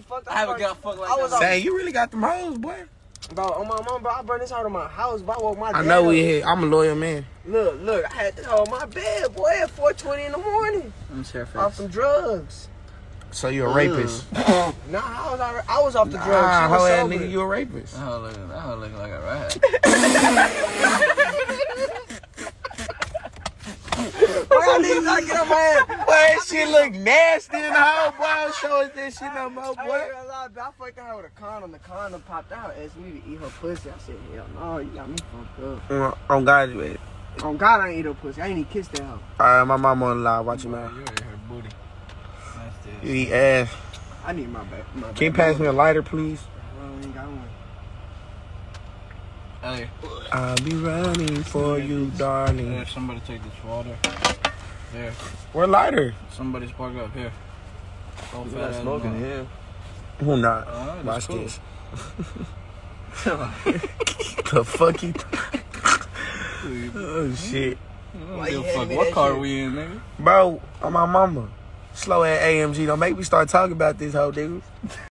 fucked. I haven't got fucked like that. Say, you really got them hoes, boy. Bro, on my mom, bro, I burned this out of my house, bro. I woke my dad. I know we here. I'm a loyal man. Look, I had this hoe on my bed, boy, at 4:20 in the morning. I'm serious. Off some drugs. So you a rapist? Nah, I was off the drugs. Nah, how ass sober. nigga, you a rapist? That hoe looking like a rat. Why y'all niggas not get on my ass? Boy, that shit look nasty in the whole boy. Show us that shit no more, I ain't boy. gonna lie, I fucked her with a condom. The condom popped out. Asked me to eat her pussy. I said, hell no, you got me fucked up. On God, you ain't. On God, I ain't eat her pussy. I ain't even kissed that hoe. Alright, my mama on live. Watch your mouth. You ate her booty. You eat ass. I need my back. Can you pass me a lighter, please? Well, we ain't got one. Hey. I'll be running for you, darling. There, somebody take this water. There. Where lighter? Somebody's parked up here. You not smoking here. Who not? Watch this. The fuck you? Oh shit. Why you fuck? What car we in, nigga? Bro, on my mama. Slow ass AMG. Don't make me start talking about this whole dude.